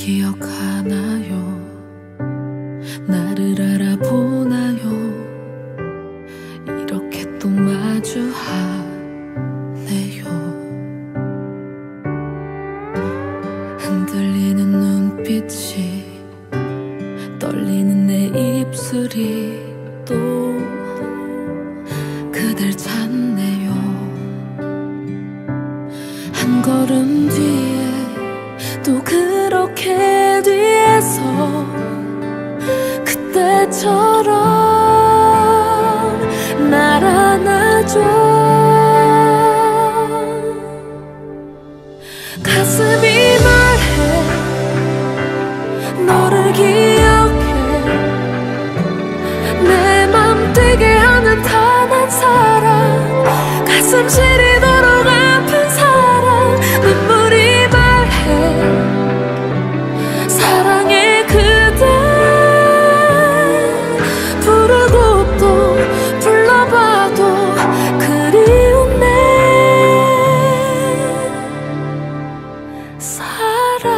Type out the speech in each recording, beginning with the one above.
기억하나요? 나를 알아보나요? 이렇게 또 마주하네요. 흔들리는 눈빛이 떨리는 내 입술이 또 그댈 찾네요. 한 걸음 뒤에 또 그렇게 뒤에서 그때처럼 날 안아줘. 가슴이 말해 너를 기억해. 내 맘 뛰게 하는 단 한 사람, 가슴 시리도록 아픈 사랑. 눈물이 말해 사랑해 그대. 부르고 또 불러봐도 그리운 내 사랑.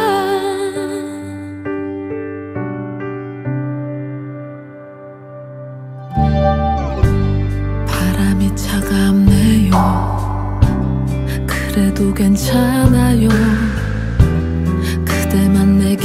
바람이 차갑네요. 그래도 괜찮아요. 그대만 내